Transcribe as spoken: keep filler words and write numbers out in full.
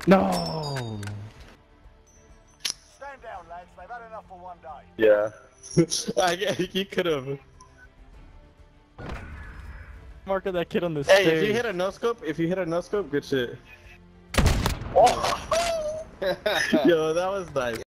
No. Stand down, lads. They've had enough for one day. Yeah. I you could have. Mark at that kid on the Hey, stairs. if you hit a no scope, if you hit a no scope, good shit. Oh! Yo, that was nice.